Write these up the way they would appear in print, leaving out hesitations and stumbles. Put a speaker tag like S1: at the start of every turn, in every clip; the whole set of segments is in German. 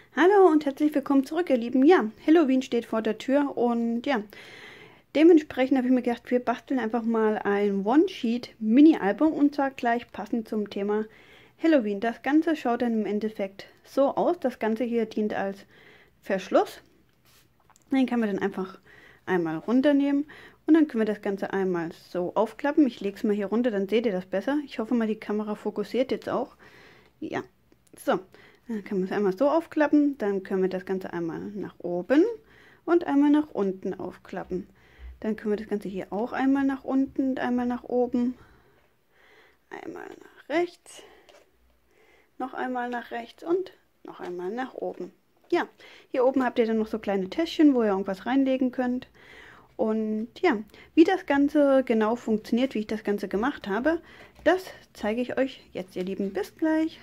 S1: Hallo und herzlich willkommen zurück, ihr Lieben. Ja, Halloween steht vor der Tür und ja, dementsprechend habe ich mir gedacht, wir basteln einfach mal ein One-Sheet-Mini-Album und zwar gleich passend zum Thema Halloween. Das Ganze schaut dann im Endeffekt so aus. Das Ganze hier dient als Verschluss. Den kann man dann einfach einmal runternehmen und dann können wir das Ganze einmal so aufklappen. Ich lege es mal hier runter, dann seht ihr das besser. Ich hoffe mal, die Kamera fokussiert jetzt auch. Ja, so. Dann können wir es einmal so aufklappen, dann können wir das Ganze einmal nach oben und einmal nach unten aufklappen. Dann können wir das Ganze hier auch einmal nach unten und einmal nach oben, einmal nach rechts, noch einmal nach rechts und noch einmal nach oben. Ja, hier oben habt ihr dann noch so kleine Täschchen, wo ihr irgendwas reinlegen könnt. Und ja, wie das Ganze genau funktioniert, wie ich das Ganze gemacht habe, das zeige ich euch jetzt, ihr Lieben. Bis gleich.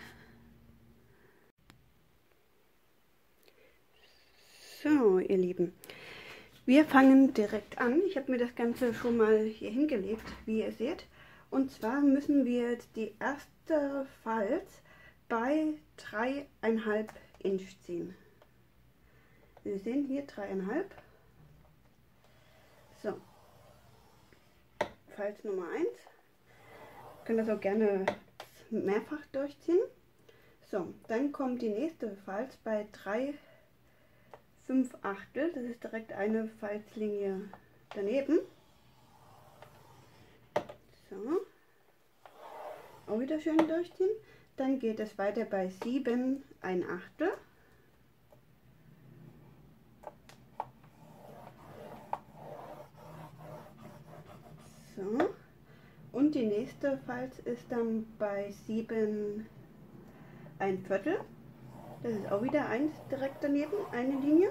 S1: So, ihr Lieben, wir fangen direkt an. Ich habe mir das Ganze schon mal hier hingelegt, wie ihr seht. Und zwar müssen wir jetzt die erste Falz bei 3,5 Inch ziehen. Wir sehen hier 3,5. So, Falz Nummer 1. Ihr könnt das auch gerne mehrfach durchziehen. So, dann kommt die nächste Falz bei 3,5 Achtel, das ist direkt eine Falzlinie daneben. So, auch wieder schön durchziehen. Dann geht es weiter bei 7 1/8. So, und die nächste Falz ist dann bei 7 1/4. Das ist auch wieder eins direkt daneben, eine Linie.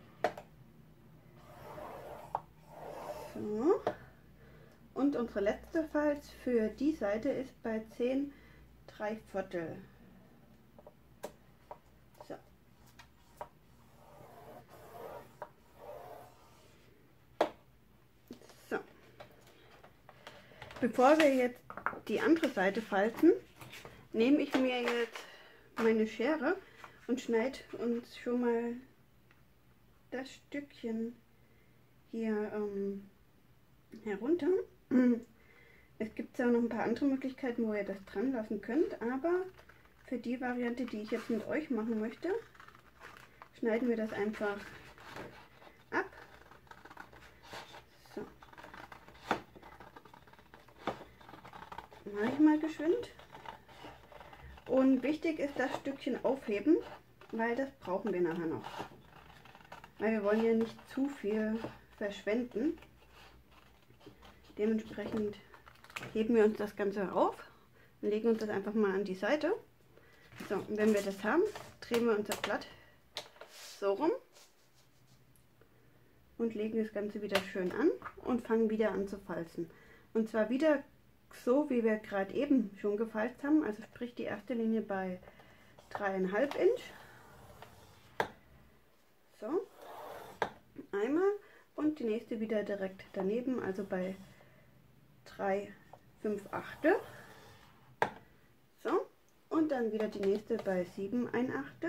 S1: So. Und unsere letzte Falz für die Seite ist bei 10 3/4. So. So. Bevor wir jetzt die andere Seite falzen, nehme ich mir jetzt meine Schere und schneide uns schon mal das Stückchen hier herunter. Es gibt ja noch ein paar andere Möglichkeiten, wo ihr das dran lassen könnt, aber für die Variante, die ich jetzt mit euch machen möchte, schneiden wir das einfach ab. So. Mache ich mal geschwind. Und wichtig ist das Stückchen aufheben, weil das brauchen wir nachher noch. Weil wir wollen ja nicht zu viel verschwenden. Dementsprechend heben wir uns das Ganze auf und legen uns das einfach mal an die Seite. So, und wenn wir das haben, drehen wir unser Blatt so rum und legen das Ganze wieder schön an und fangen wieder an zu falzen. Und zwar wieder so, wie wir gerade eben schon gefalzt haben, also sprich die erste Linie bei 3,5 Inch. So, einmal und die nächste wieder direkt daneben, also bei 3,5 Achtel. So, und dann wieder die nächste bei 7 1/8.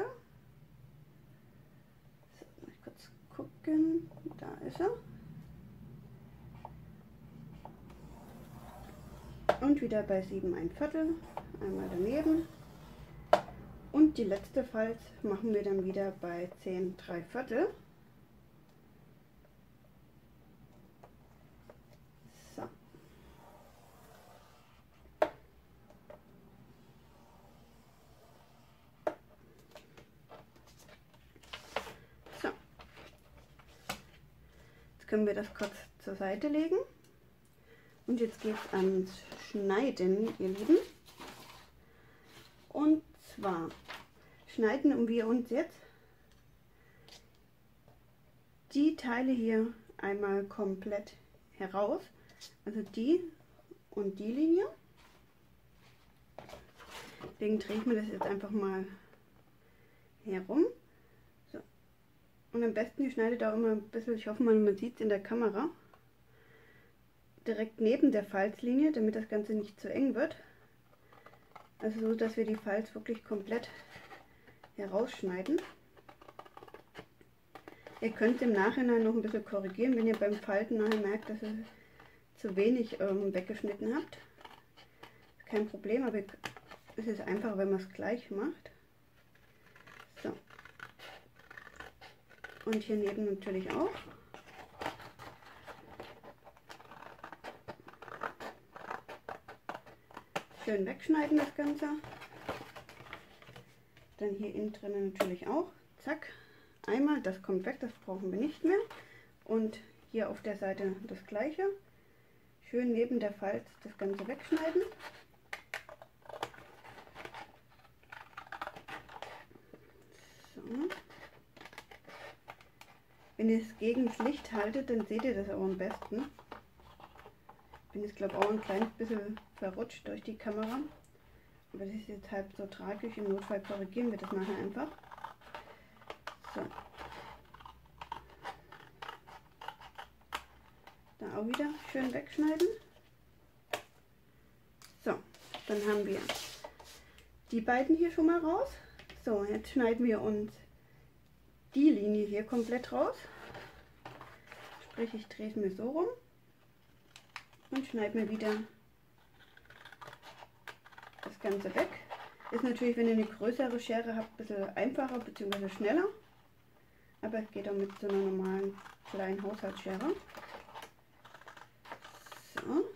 S1: So, mal kurz gucken, da ist er. Und wieder bei 7 1/4, einmal daneben. Und die letzte Falz machen wir dann wieder bei 10 3/4. So. So. Jetzt können wir das kurz zur Seite legen. Und jetzt geht es ans Schneiden, ihr Lieben. Und zwar schneiden wir uns jetzt die Teile hier einmal komplett heraus. Also die und die Linie. Deswegen drehe ich mir das jetzt einfach mal herum. So. Und am besten, ihr schneidet auch immer ein bisschen, ich hoffe mal, man sieht es in der Kamera, direkt neben der Falzlinie, damit das Ganze nicht zu eng wird. Also so, dass wir die Falz wirklich komplett herausschneiden. Ihr könnt im Nachhinein noch ein bisschen korrigieren, wenn ihr beim Falten nachher merkt, dass ihr zu wenig weggeschnitten habt. Kein Problem, aber es ist einfacher, wenn man es gleich macht. So. Und hier neben natürlich auch. Schön wegschneiden das Ganze. Dann hier innen drinnen natürlich auch. Zack. Einmal, das kommt weg, das brauchen wir nicht mehr. Und hier auf der Seite das gleiche. Schön neben der Falz das Ganze wegschneiden. So. Wenn ihr es gegen das Licht haltet, dann seht ihr das auch am besten. Ich bin jetzt glaube ich auch ein kleines bisschen verrutscht durch die Kamera. Aber das ist jetzt halb so tragisch. Im Notfall korrigieren wir das nachher einfach. So. Da auch wieder schön wegschneiden. So, dann haben wir die beiden hier schon mal raus. So, jetzt schneiden wir uns die Linie hier komplett raus. Sprich, ich drehe es mir so rum und schneide mir wieder das Ganze weg. Ist natürlich, wenn ihr eine größere Schere habt, ein bisschen einfacher bzw. schneller. Aber es geht auch mit so einer normalen kleinen Haushaltsschere. So.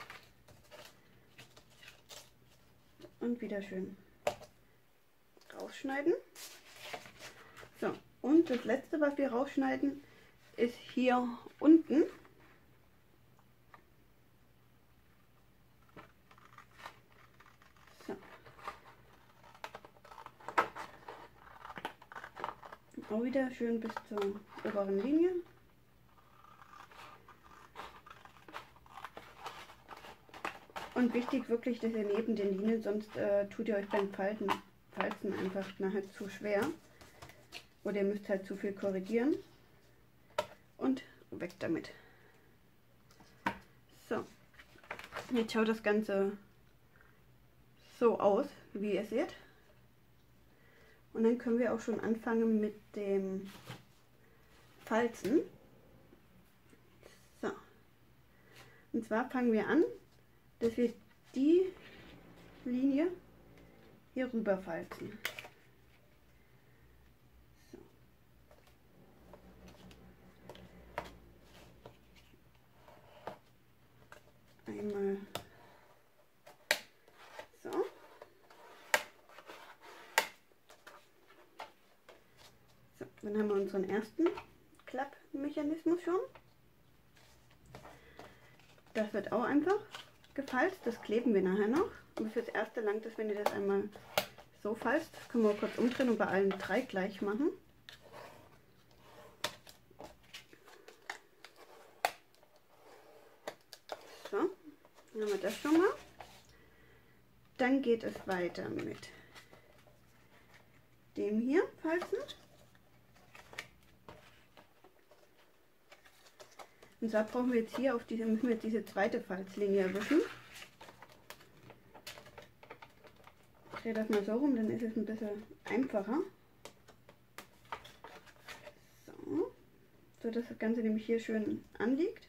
S1: Und wieder schön rausschneiden. So, und das letzte, was wir rausschneiden, ist hier unten. So. Auch wieder schön bis zur oberen Linie. Und wichtig wirklich, dass ihr neben den Linien, sonst tut ihr euch beim Falzen einfach nachher zu schwer. Oder ihr müsst halt zu viel korrigieren. Und weg damit. So, jetzt schaut das Ganze so aus, wie ihr seht. Und dann können wir auch schon anfangen mit dem Falzen. So, und zwar fangen wir an, dass wir die Linie hier rüber falzen. So. Einmal so. So, dann haben wir unseren ersten Klappmechanismus schon. Das wird auch einfach gefalzt, das kleben wir nachher noch. Und fürs erste langt es, wenn ihr das einmal so falzt. Das können wir kurz umdrehen und bei allen drei gleich machen. So, dann haben wir das schon mal. Dann geht es weiter mit dem hier falzen. Und zwar brauchen wir jetzt hier auf diese, müssen wir jetzt diese zweite Falzlinie erwischen. Ich drehe das mal so rum, dann ist es ein bisschen einfacher. So, so dass das Ganze nämlich hier schön anliegt.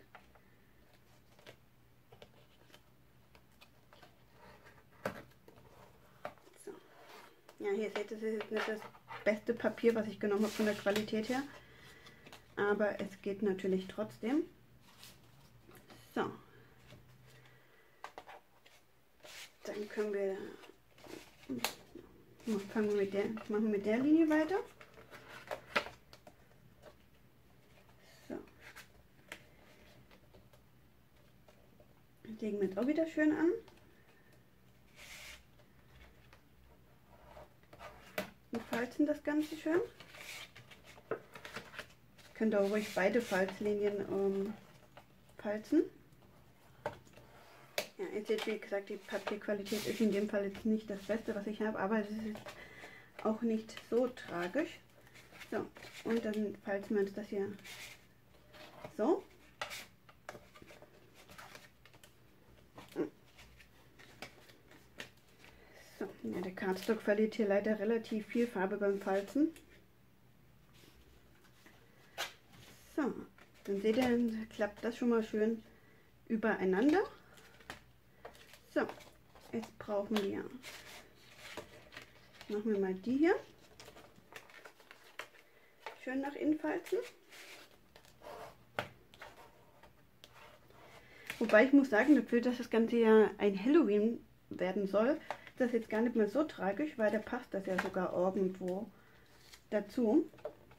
S1: So. Ja, hier seht ihr, das ist jetzt nicht das beste Papier, was ich genommen habe von der Qualität her. Aber es geht natürlich trotzdem. So. Dann können wir machen wir mit der Linie weiter. So. Legen wir jetzt auch wieder schön an. Und falzen das Ganze schön. Könnt ihr auch ruhig beide Falzlinien falzen. Ja, ihr seht, wie gesagt, die Papierqualität ist in dem Fall jetzt nicht das Beste, was ich habe, aber es ist auch nicht so tragisch. So, und dann falzen wir uns das hier so. So, ja, der Cardstock verliert hier leider relativ viel Farbe beim Falzen. So, dann seht ihr, dann klappt das schon mal schön übereinander. So, jetzt brauchen wir, machen wir mal die hier. Schön nach innen falten. Wobei ich muss sagen, dafür, dass das Ganze ja ein Halloween werden soll, ist das jetzt gar nicht mehr so tragisch, weil da passt das ja sogar irgendwo dazu.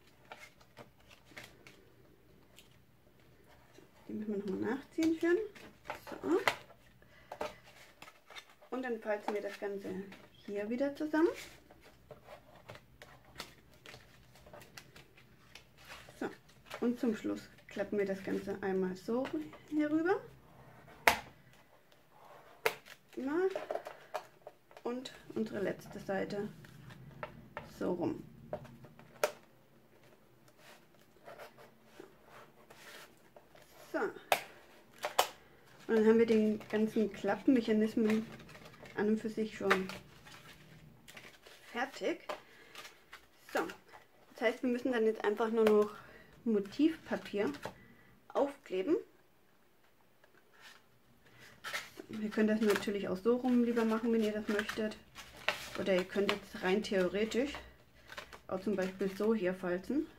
S1: Die müssen wir nochmal nachziehen schön. So. Und dann falten wir das Ganze hier wieder zusammen. So. Und zum Schluss klappen wir das Ganze einmal so hier rüber. Und unsere letzte Seite so rum. So. Und dann haben wir den ganzen Klappmechanismen an und für sich schon fertig. So, das heißt, wir müssen dann jetzt einfach nur noch Motivpapier aufkleben. Ihr könnt das natürlich auch so rum lieber machen, wenn ihr das möchtet. Oder ihr könnt jetzt rein theoretisch auch zum Beispiel so hier falten.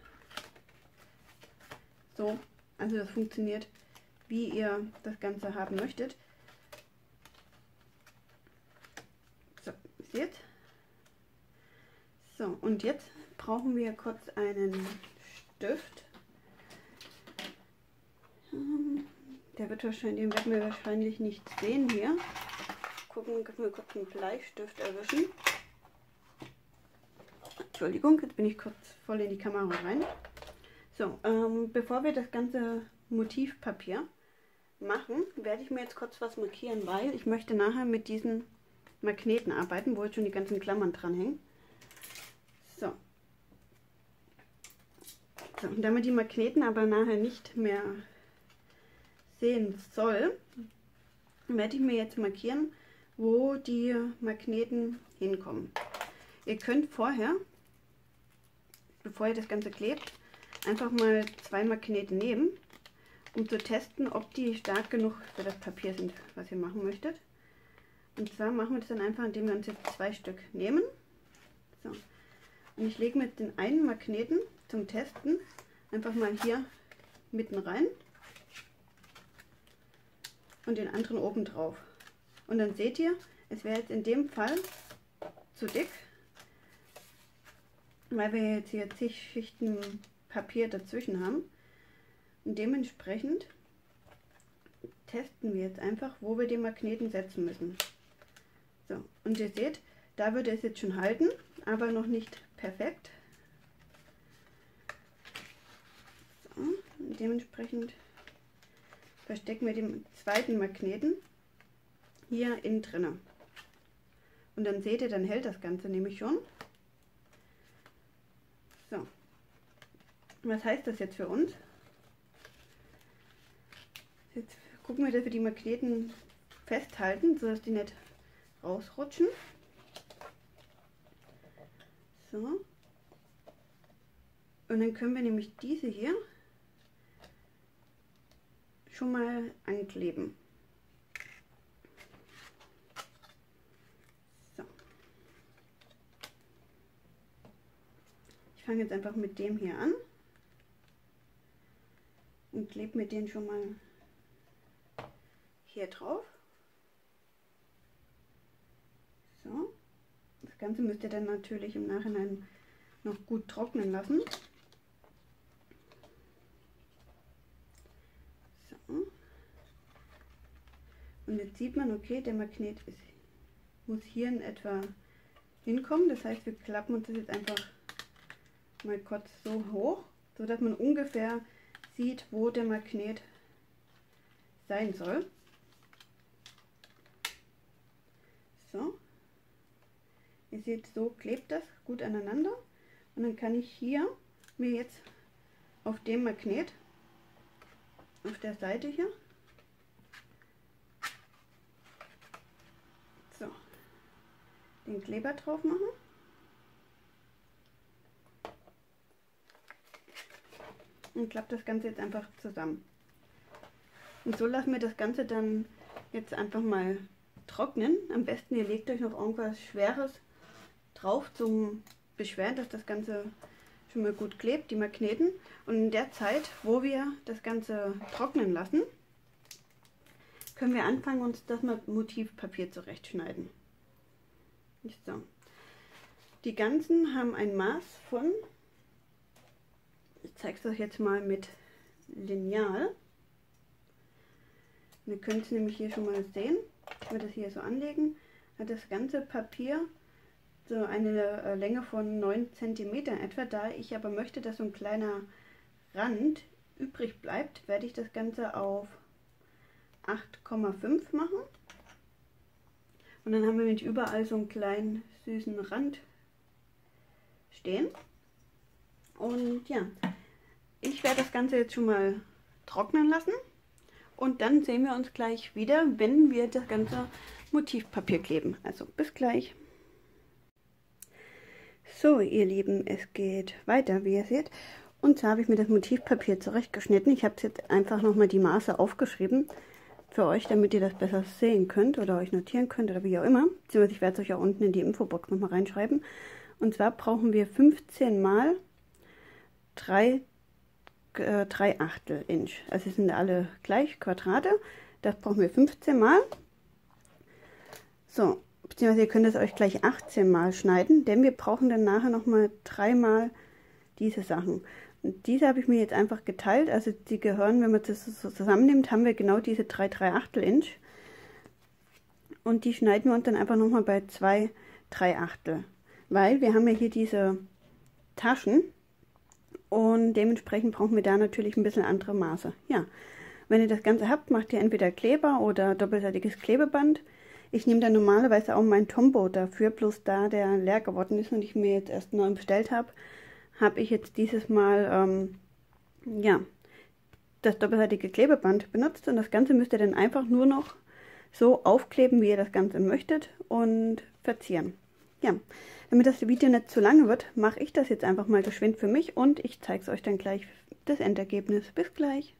S1: So, also das funktioniert, wie ihr das Ganze haben möchtet. So, seht. So, und jetzt brauchen wir kurz einen Stift. Der wird wahrscheinlich, den werden wir wahrscheinlich nicht sehen hier. Gucken, können wir kurz einen Bleistift erwischen. Entschuldigung, jetzt bin ich kurz voll in die Kamera rein. So, bevor wir das ganze Motivpapier machen, werde ich mir jetzt kurz was markieren, weil ich möchte nachher mit diesen Magneten arbeiten, wo jetzt schon die ganzen Klammern dran hängen. So. So, und damit die Magneten aber nachher nicht mehr sehen soll, werde ich mir jetzt markieren, wo die Magneten hinkommen. Ihr könnt vorher, bevor ihr das Ganze klebt, einfach mal 2 Magnete nehmen, um zu testen, ob die stark genug für das Papier sind, was ihr machen möchtet. Und zwar machen wir das dann einfach, indem wir uns jetzt 2 Stück nehmen. So. Und ich lege mit den einen Magneten zum Testen einfach mal hier mitten rein. Und den anderen oben drauf. Und dann seht ihr, es wäre jetzt in dem Fall zu dick, weil wir jetzt hier zig Schichten Papier dazwischen haben. Und dementsprechend testen wir jetzt einfach, wo wir den Magneten setzen müssen. So, und ihr seht, da würde es jetzt schon halten, aber noch nicht perfekt. So, und dementsprechend verstecken wir den zweiten Magneten hier innen drinne. Und dann seht ihr, dann hält das Ganze nämlich schon. So. Was heißt das jetzt für uns? Jetzt gucken wir, dass wir die Magneten festhalten, sodass die nicht rausrutschen. So. Und dann können wir nämlich diese hier schon mal ankleben. So. Ich fange jetzt einfach mit dem hier an und klebe mir den schon mal hier drauf. So. Das Ganze müsst ihr dann natürlich im Nachhinein noch gut trocknen lassen. Und jetzt sieht man, okay, der Magnet muss hier in etwa hinkommen. Das heißt, wir klappen uns das jetzt einfach mal kurz so hoch, so dass man ungefähr sieht, wo der Magnet sein soll. So. Ihr seht, so klebt das gut aneinander. Und dann kann ich hier mir jetzt auf dem Magnet, auf der Seite hier, so, den Kleber drauf machen. und klappe das Ganze jetzt einfach zusammen. Und so lassen wir das Ganze dann jetzt einfach mal trocknen. Am besten ihr legt euch noch irgendwas Schweres drauf zum Beschweren, dass das Ganze schon mal gut klebt, die Magneten. Und in der Zeit, wo wir das Ganze trocknen lassen, können wir anfangen, uns das Motivpapier zurechtschneiden. So. Die ganzen haben ein Maß von, ich zeige es euch jetzt mal mit Lineal. Wir können es nämlich hier schon mal sehen, wenn wir das hier so anlegen, hat das ganze Papier so eine Länge von 9 cm etwa. Da ich aber möchte, dass so ein kleiner Rand übrig bleibt, werde ich das Ganze auf 8,5 machen. Und dann haben wir nämlich überall so einen kleinen süßen Rand stehen. Und ja, ich werde das Ganze jetzt schon mal trocknen lassen. Und dann sehen wir uns gleich wieder, wenn wir das ganze Motivpapier kleben. Also bis gleich. So, ihr Lieben, es geht weiter, wie ihr seht. Und zwar habe ich mir das Motivpapier zurechtgeschnitten. Ich habe jetzt einfach nochmal die Maße aufgeschrieben für euch, damit ihr das besser sehen könnt oder euch notieren könnt oder wie auch immer. Beziehungsweise ich werde es euch auch unten in die Infobox nochmal reinschreiben. Und zwar brauchen wir 15 mal 3 Achtel Inch. Also sind alle gleich Quadrate. Das brauchen wir 15 mal. So, beziehungsweise ihr könnt es euch gleich 18 mal schneiden, denn wir brauchen dann nachher nochmal 3 mal diese Sachen. Und diese habe ich mir jetzt einfach geteilt. Also die gehören, wenn man das so zusammennimmt, haben wir genau diese 3 Achtel Inch. Und die schneiden wir uns dann einfach nochmal bei 2 3/8. Weil wir haben ja hier diese Taschen. Und dementsprechend brauchen wir da natürlich ein bisschen andere Maße. Ja, wenn ihr das Ganze habt, macht ihr entweder Kleber oder doppelseitiges Klebeband. Ich nehme dann normalerweise auch meinen Tombow dafür, bloß da der leer geworden ist und ich mir jetzt erst neu bestellt habe, habe ich jetzt dieses Mal ja, das doppelseitige Klebeband benutzt. Und das Ganze müsst ihr dann einfach nur noch so aufkleben, wie ihr das Ganze möchtet und verzieren. Ja, damit das Video nicht zu lange wird, mache ich das jetzt einfach mal geschwind für mich und ich zeige es euch dann gleich das Endergebnis. Bis gleich.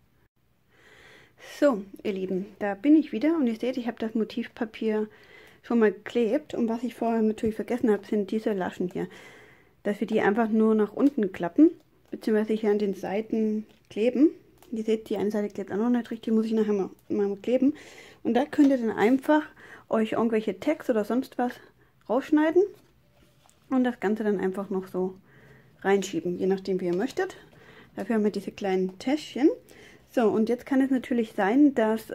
S1: So, ihr Lieben, da bin ich wieder und ihr seht, ich habe das Motivpapier schon mal geklebt und was ich vorher natürlich vergessen habe, sind diese Laschen hier. Dass wir die einfach nur nach unten klappen, beziehungsweise hier an den Seiten kleben. Ihr seht, die eine Seite klebt auch noch nicht richtig, muss ich nachher mal kleben. Und da könnt ihr dann einfach euch irgendwelche Tags oder sonst was rausschneiden und das Ganze dann einfach noch so reinschieben, je nachdem wie ihr möchtet. Dafür haben wir diese kleinen Täschchen. So, und jetzt kann es natürlich sein, dass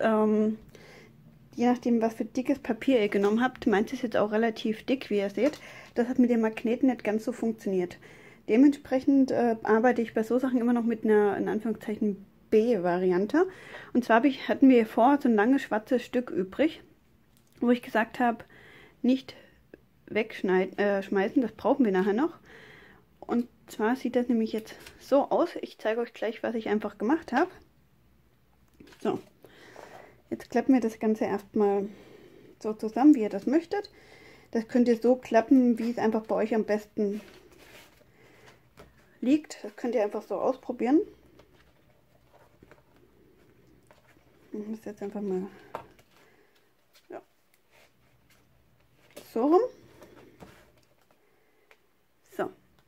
S1: je nachdem was für dickes Papier ihr genommen habt, meins ist jetzt auch relativ dick, wie ihr seht. Das hat mit den Magneten nicht ganz so funktioniert. Dementsprechend arbeite ich bei so Sachen immer noch mit einer, in Anführungszeichen, B-Variante. Und zwar hatten wir vor so ein langes schwarzes Stück übrig, wo ich gesagt habe, nicht wegschmeißen, das brauchen wir nachher noch. Und zwar sieht das nämlich jetzt so aus. Ich zeige euch gleich, was ich einfach gemacht habe. So, jetzt klappen wir das Ganze erstmal so zusammen, wie ihr das möchtet. Das könnt ihr so klappen, wie es einfach bei euch am besten liegt. Das könnt ihr einfach so ausprobieren. Ich muss jetzt einfach mal ja, so rum. So.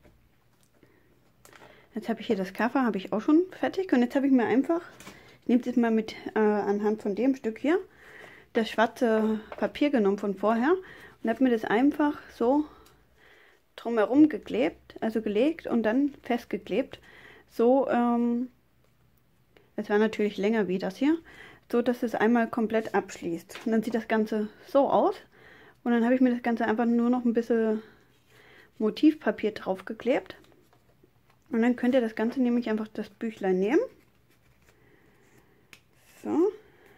S1: Jetzt habe ich hier das Cover, habe ich auch schon fertig. Und jetzt habe ich mir einfach, ich nehme das mal mit anhand von dem Stück hier, das schwarze Papier genommen von vorher und habe mir das einfach so drumherum geklebt, also gelegt und dann festgeklebt. So, das war natürlich länger wie das hier, so dass es einmal komplett abschließt. Und dann sieht das Ganze so aus. Und dann habe ich mir das Ganze einfach nur noch ein bisschen Motivpapier drauf geklebt. Und dann könnt ihr das Ganze nämlich einfach das Büchlein nehmen. So.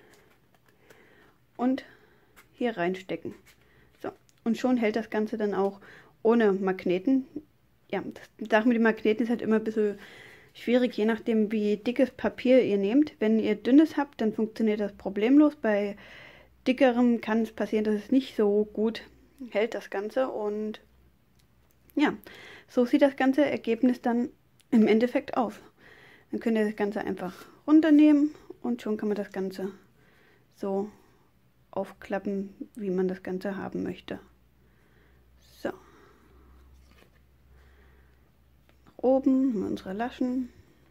S1: Und hier reinstecken. So. Und schon hält das Ganze dann auch ohne Magneten. Ja, die Sache mit den Magneten ist halt immer ein bisschen schwierig, je nachdem wie dickes Papier ihr nehmt. Wenn ihr dünnes habt, dann funktioniert das problemlos. Bei dickerem kann es passieren, dass es nicht so gut hält, das Ganze. Und ja, so sieht das ganze Ergebnis dann im Endeffekt aus. Dann könnt ihr das Ganze einfach runternehmen und schon kann man das Ganze so aufklappen, wie man das Ganze haben möchte. So. Nach oben haben wir unsere Laschen.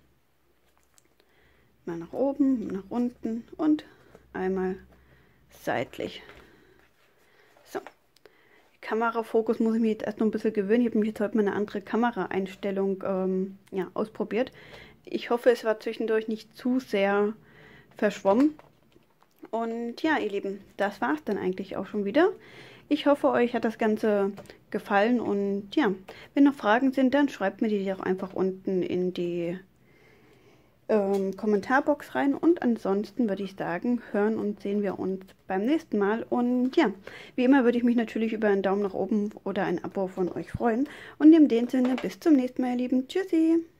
S1: Mal nach oben, nach unten und einmal seitlich. So. Kamerafokus muss ich mir jetzt erst noch ein bisschen gewöhnen. Ich habe mich jetzt heute mal eine andere Kameraeinstellung ja, ausprobiert. Ich hoffe, es war zwischendurch nicht zu sehr verschwommen. Und ja, ihr Lieben, das war es dann eigentlich auch schon wieder. Ich hoffe, euch hat das Ganze gefallen. Und ja, wenn noch Fragen sind, dann schreibt mir die doch einfach unten in die Kommentarbox rein. Und ansonsten würde ich sagen, hören und sehen wir uns beim nächsten Mal. Und ja, wie immer würde ich mich natürlich über einen Daumen nach oben oder ein Abo von euch freuen. Und in dem Sinne, bis zum nächsten Mal, ihr Lieben. Tschüssi!